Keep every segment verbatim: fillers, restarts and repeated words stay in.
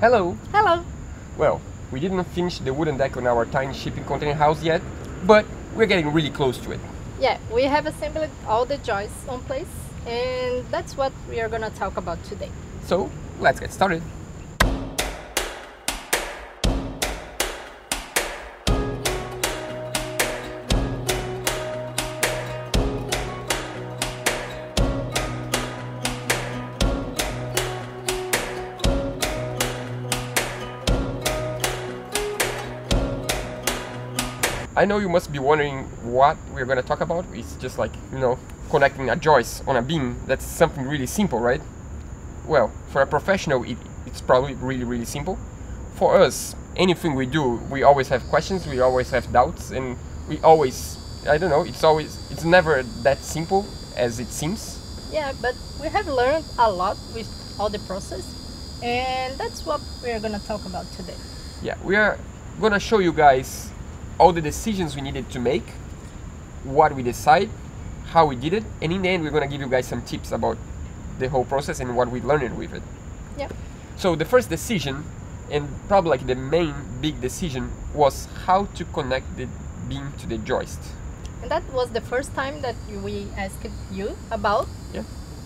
Hello! Hello! Well, we didn't finish the wooden deck on our tiny shipping container house yet, but we're getting really close to it. Yeah, we have assembled all the joists on place, and that's what we are gonna talk about today. So, let's get started. I know you must be wondering what we're going to talk about. It's just like, you know, connecting a joist on a beam. That's something really simple, right? Well, for a professional, it, it's probably really, really simple. For us, anything we do, we always have questions, we always have doubts, and we always, I don't know, it's always, it's never that simple as it seems. Yeah, but we have learned a lot with all the process, and that's what we're going to talk about today. Yeah, we are going to show you guys all the decisions we needed to make, what we decide, how we did it, and in the end we're going to give you guys some tips about the whole process and what we learned with it. Yeah. So the first decision, and probably like the main big decision, was how to connect the beam to the joist. And that was the first time that we asked you about. Yeah.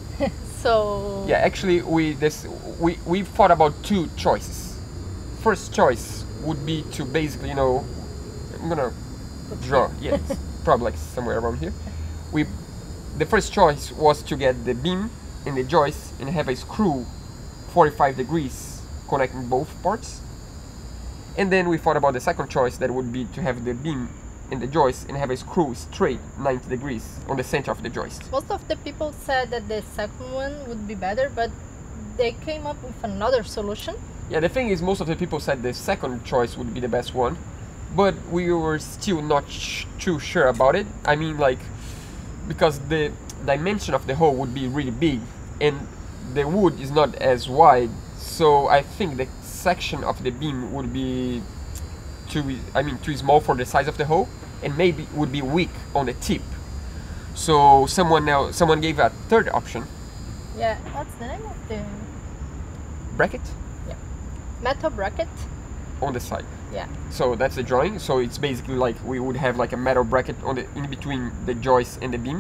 So yeah, actually we this we we thought about two choices. First choice would be to basically, you know, I'm gonna draw, yes, probably like somewhere around here. We, the first choice was to get the beam in the joist and have a screw forty-five degrees connecting both parts. And then we thought about the second choice, that would be to have the beam in the joist and have a screw straight ninety degrees on the center of the joist. Most of the people said that the second one would be better, but they came up with another solution. Yeah, the thing is, most of the people said the second choice would be the best one. But we were still not sh too sure about it. I mean, like, because the dimension of the hole would be really big and the wood is not as wide, so I think the section of the beam would be too, I mean, too small for the size of the hole, and maybe would be weak on the tip. So someone now, someone gave a third option. Yeah, what's the name of the bracket? Yeah, metal bracket on the side. Yeah. So that's the drawing. So it's basically like we would have like a metal bracket on the in between the joist and the beam.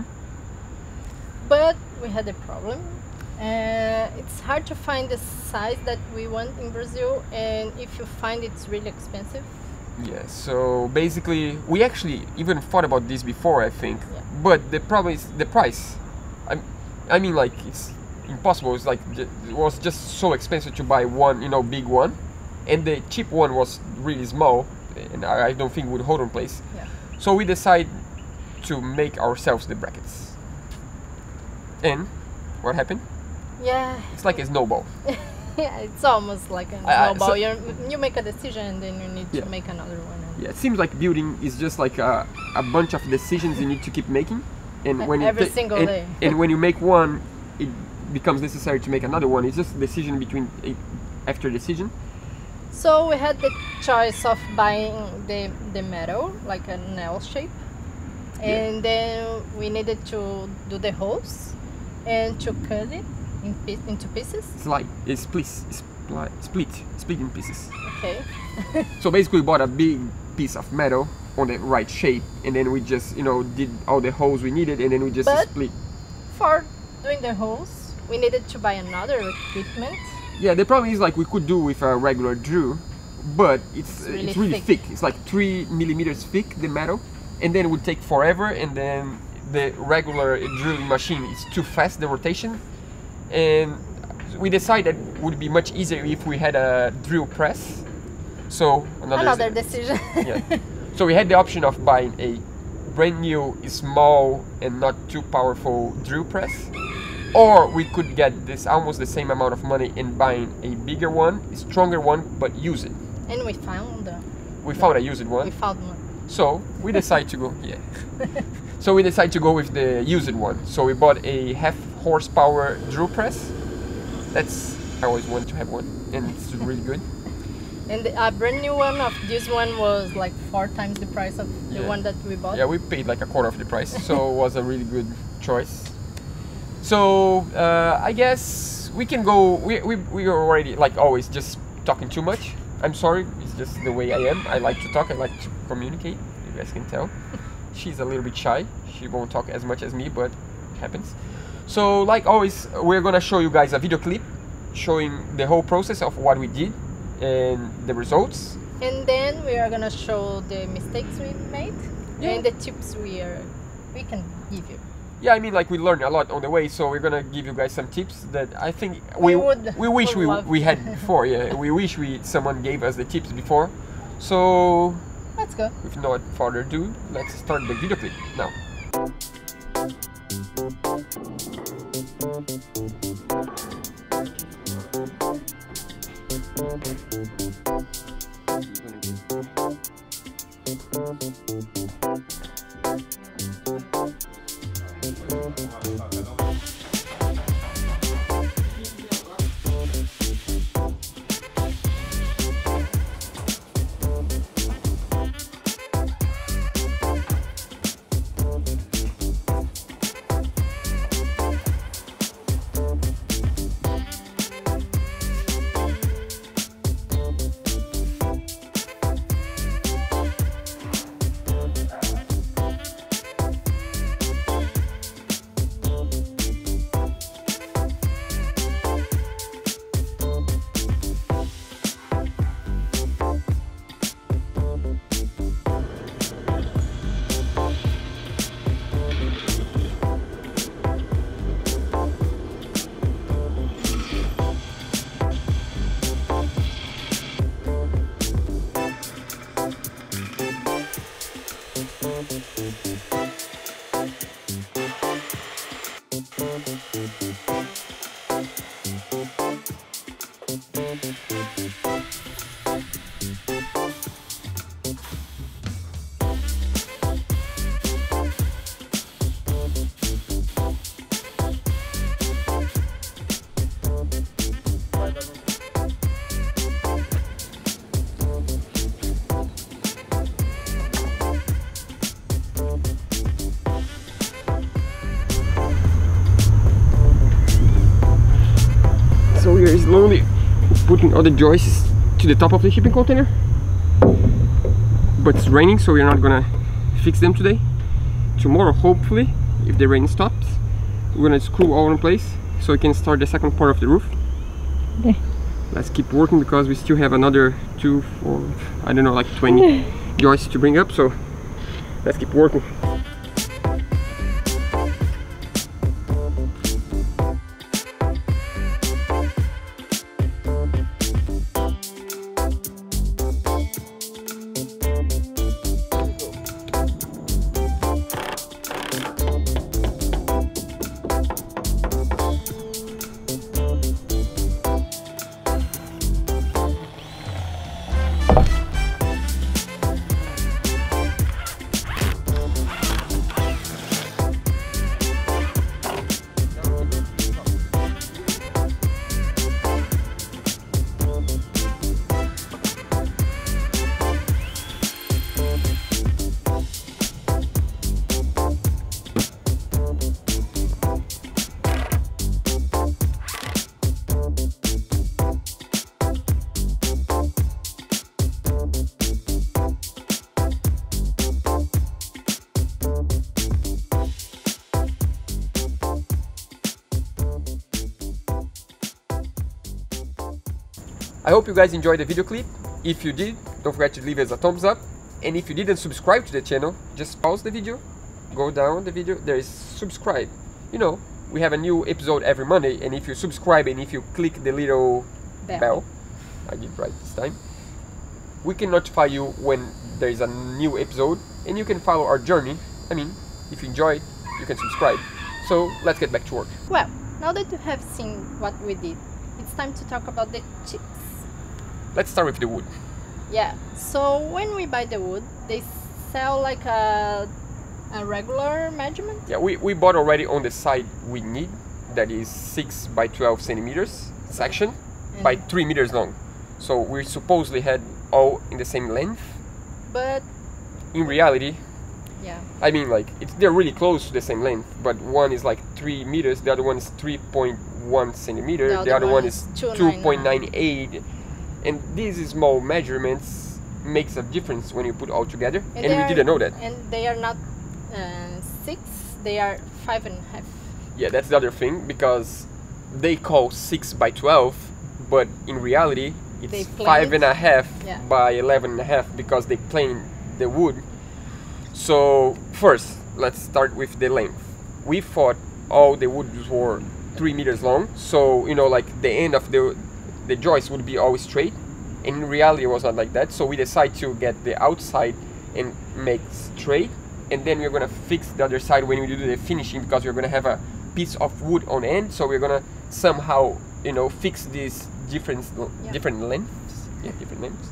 But we had a problem. Uh, it's hard to find the size that we want in Brazil, and if you find it's really expensive. Yeah. So basically, we actually even thought about this before, I think. Yeah. But the problem is the price. I, I mean, like it's impossible. It's like it was just so expensive to buy one, you know, big one. And the cheap one was really small, and I don't think would hold in place. Yeah. So we decided to make ourselves the brackets. And what happened? Yeah. It's like a snowball. Yeah, it's almost like a I, I, snowball. so you you make a decision and then you need yeah. to make another one. Yeah, it seems like building is just like a, a bunch of decisions you need to keep making, and when every you single and, day. and when you make one, it becomes necessary to make another one. It's just a decision between a, after decision. So we had the choice of buying the, the metal, like an L shape, and yeah. then we needed to do the holes and to cut it in piece, into pieces. It's like it's split, split, split, split in pieces. Okay. So basically, we bought a big piece of metal on the right shape, and then we just, you know, did all the holes we needed, and then we just but split. For doing the holes, we needed to buy another equipment. Yeah, the problem is like we could do with a regular drill, but it's it's really, it's really thick. thick. It's like three millimeters thick, the metal, and then it would take forever. And then the regular drilling machine is too fast, the rotation, and we decided it would be much easier if we had a drill press. So another, another decision. Yeah. So we had the option of buying a brand new, small, and not too powerful drill press. Or we could get this almost the same amount of money in buying a bigger one, a stronger one, but use it. And we found uh, We found a used one. We found one. So we decided to go, yeah. So we decided to go with the used one. So we bought a half horsepower drill press. That's, I always wanted to have one, and it's really good. And the, a brand new one of this one was like four times the price of the yeah. one that we bought. Yeah, we paid like a quarter of the price, so it was a really good choice. So uh, I guess we can go. We we we are already, like always, just talking too much. I'm sorry, it's just the way I am. I like to talk, I like to communicate, you guys can tell. She's a little bit shy, she won't talk as much as me, but it happens. So like always, we're gonna show you guys a video clip showing the whole process of what we did and the results. And then we are gonna show the mistakes we made Yeah. and the tips we are we can give you. Yeah, I mean, like, we learned a lot on the way, so we're gonna give you guys some tips that I think we We would we wish we love. we had before. Yeah, we wish we someone gave us the tips before. So Let's go. with no further ado, let's start the video clip now. So we are slowly putting all the joists to the top of the shipping container, but it's raining, so we're not gonna fix them today. Tomorrow, hopefully, if the rain stops, we're gonna screw all in place so we can start the second part of the roof. Okay. Let's keep working because we still have another two, four, I don't know, like twenty joists to bring up, so let's keep working. I hope you guys enjoyed the video clip. If you did, don't forget to leave us a thumbs up. And if you didn't subscribe to the channel, just pause the video, go down the video, there is subscribe. You know, we have a new episode every Monday, and if you subscribe and if you click the little Bell. bell, I did right this time, we can notify you when there is a new episode, and you can follow our journey. I mean, if you enjoy, you can subscribe. So let's get back to work. Well, now that you have seen what we did, it's time to talk about the tips. Let's start with the wood. Yeah, so when we buy the wood, they sell like a, a regular measurement. Yeah, we, we bought already on the side we need, that is six by twelve centimeters section And by three meters long. So we supposedly had all in the same length. But In reality, yeah, I mean, like, it's, they're really close to the same length, but one is like three meters, the other one is three point one centimeter, The the other other one one is is two two nine point nine eight, and these small measurements makes a difference when you put all together, And, and, they we are- didn't know that. And they are not uh, six; they are five and a half. Yeah, that's the other thing, because they call six by twelve, but in reality it's They plane five it. and a half Yeah. by eleven and a half, because they plane the wood. So first, let's start with the length. We thought all the woods were three meters long, so you know, like the end of the the joist would be always straight. In reality, it was not like that. So we decided to get the outside and make straight, and then we're gonna fix the other side when we do the finishing, because we're gonna have a piece of wood on end. So we're gonna somehow, you know, fix these different Yeah. different lengths. Yeah, different lengths.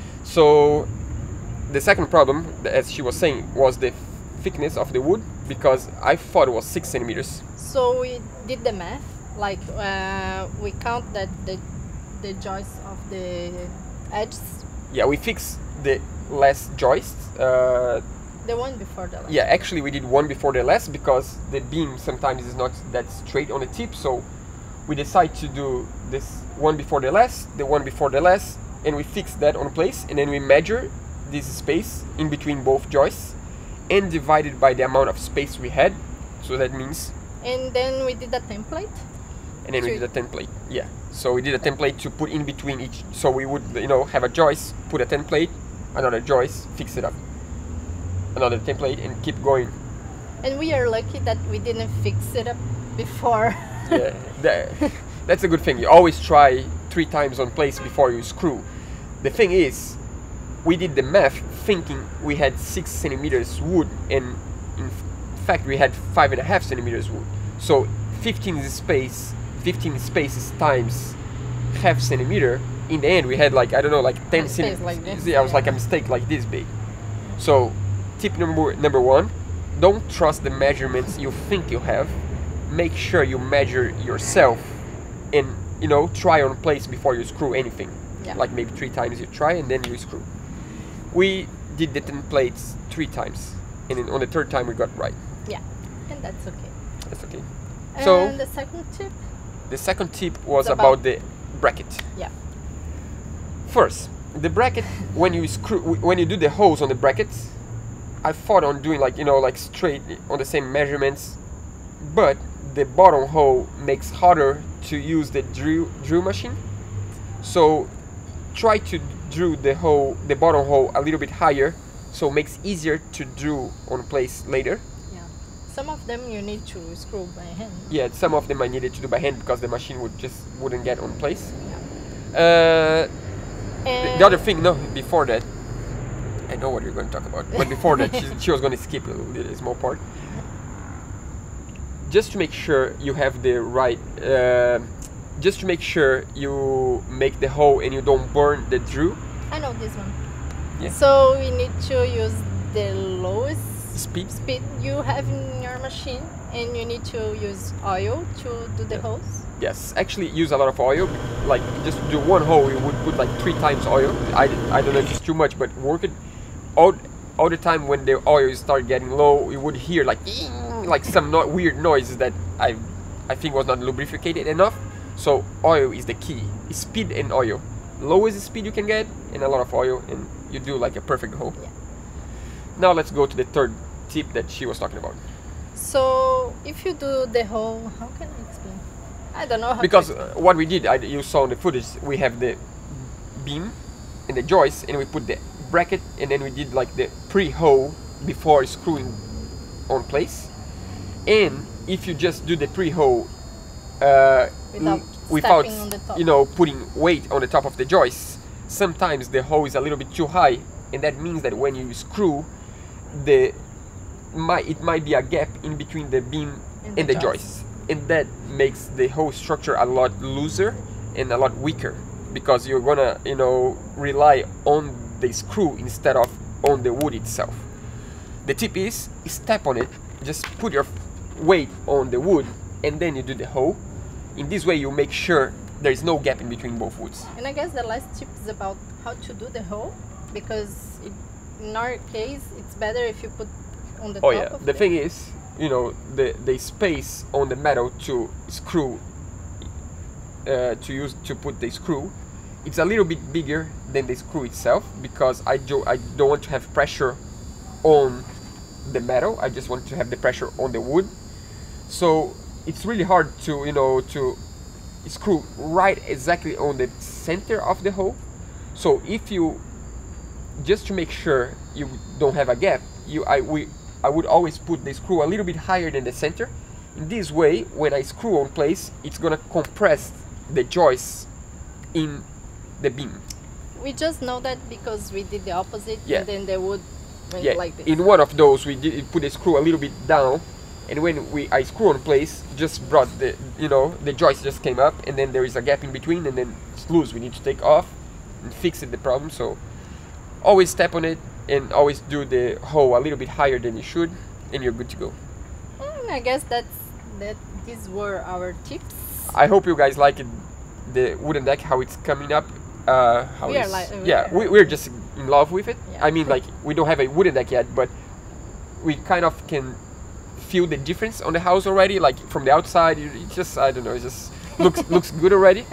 So the second problem, as she was saying, was the thickness of the wood, because I thought it was six centimeters. So we did the math. Like uh, we count that the the joists of the edges, Yeah, we fixed the last joist. Uh, the one before the last. yeah, actually we did one before the last, because the beam sometimes is not that straight on the tip. So we decided to do this one before the last, the one before the last, and we fixed that on place, and then we measure this space in between both joists and divide it by the amount of space we had. So that means, And then we did a template. and then we Three. did a template. Yeah. So we did a template to put in between each. So we would, you know, have a joist, put a template, another joist, fix it up, another template, and keep going. And we are lucky that we didn't fix it up before. Yeah, that, that's a good thing. You always try three times on place before you screw. The thing is, we did the math thinking we had six centimeters wood, and in fact we had five and a half centimeters wood. So fifteen is space, fifteen spaces times half centimeter. In the end, we had like, I don't know, like ten A space centimeters. like this, Yeah, it was like a yeah. mistake like this big. So tip number number one: don't trust the measurements you think you have. Make sure you measure yourself, and you know, try on place before you screw anything. Yeah. Like maybe three times you try and then you screw. We did the templates three times, and then on the third time we got right. Yeah, and that's okay. That's okay. And So the second tip, the second tip was It's about, about- the bracket. yeah, First, the bracket, when you screw, when you do the holes on the brackets, I thought on doing like, you know, like straight on the same measurements, but the bottom hole makes harder to use the drill drill machine. So try to drill the hole, the bottom hole a little bit higher, so it makes easier to drill on place later. yeah. Some of them you need to screw by hand. Yeah, some of them I needed to do by hand because the machine would just wouldn't get on place. Yeah. Uh, the, And the other thing, no, before that, I know what you're going to talk about, but before that, she, she was going to skip a little a small part. Just to make sure you have the right, uh, just to make sure you make the hole and you don't burn the drill. I know this one. Yeah. So we need to use the lowest Speed. speed you have in your machine, and you need to use oil to do the Yeah. holes. Yes, actually use a lot of oil. Like just to do one hole, you would put like three times oil. I, I don't know if it's too much, but work it all all the time. When the oil start getting low, you would hear like like some no weird noises that I I think was not lubricated enough. So oil is the key. Speed and oil. Lowest speed you can get, and a lot of oil, and you do like a perfect hole. Yeah. Now let's go to the third tip that she was talking about. So if you do the hole, how can I explain? I don't know how. Because to uh, explain. what we did, I, you saw in the footage, we have the beam and the joist, and we put the bracket, and then we did like the pre-hole before screwing on place. And if you just do the pre-hole uh, Without l- without stepping on the top. you know, putting weight on the top of the joist, sometimes the hole is a little bit too high, and that means that when you screw, the might it might be a gap in between the beam And and the the joist. joist, and that makes the whole structure a lot looser and a lot weaker, because you're gonna, you know, rely on the screw instead of on the wood itself. The tip is step on it, just put your weight on the wood, and then you do the hole. In this way you make sure there is no gap in between both woods. And I guess the last tip is about how to do the hole, because it, in our case, it's better if you put on the Oh top yeah, of the it. thing is, you know, the the space on the metal to screw, uh, to use to put the screw, it's a little bit bigger than the screw itself, because I do I don't want to have pressure on the metal. I just want to have the pressure on the wood. So it's really hard to, you know, to screw right exactly on the center of the hole. So if you, just to make sure you don't have a gap, you I we I would always put the screw a little bit higher than the center. In this way, when I screw on place, it's gonna compress the joists in the beam. We just know that because we did the opposite, Yeah. and then the wood went Yeah, like this. in one of those we did put the screw a little bit down, and when we I screw on place, just brought the, you know, the joist just came up, and then there is a gap in between, and then it's loose. We need to take off and fix it, the problem. So always step on it, and always do the hole a little bit higher than you should, and you're good to go. And I guess that's that. These were our tips. I hope you guys like it, the wooden deck, how it's coming up. Uh, how We are it's- like- we yeah, are- we, we're just in love with it. Yeah. I mean, like, we don't have a wooden deck yet, but we kind of can feel the difference on the house already. Like from the outside, it it just, I don't know, it just looks looks good already.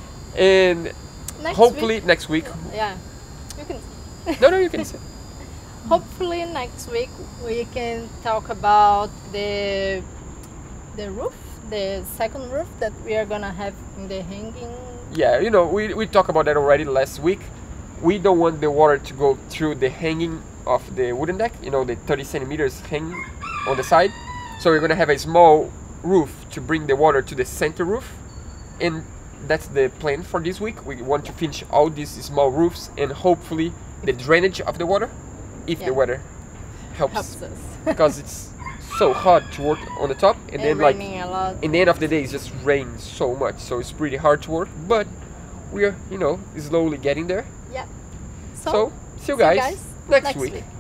And Next hopefully week, next week. yeah, you can. No, no, you can say. Hopefully next week we can talk about the the roof, the second roof that we are gonna have in the hanging. Yeah, you know, we we talked about that already last week. We don't want the water to go through the hanging of the wooden deck, you know, the thirty centimeters hanging on the side. So we're gonna have a small roof to bring the water to the center roof, and that's the plan for this week. We want to finish all these small roofs, and hopefully the drainage of the water, if Yeah. the weather helps, Helps us. because it's so hard to work on the top, and, And then like raining a lot. in the end of the day it just rains so much, so it's pretty hard to work, but we are, you know, slowly getting there. Yeah. So, see you see you guys, guys next, next week. week.